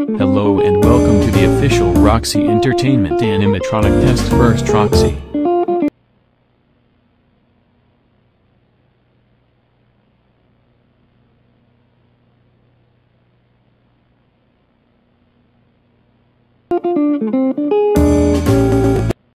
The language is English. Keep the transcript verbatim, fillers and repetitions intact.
Hello and welcome to the official Roxy Entertainment animatronic test. First Roxy. Thank you.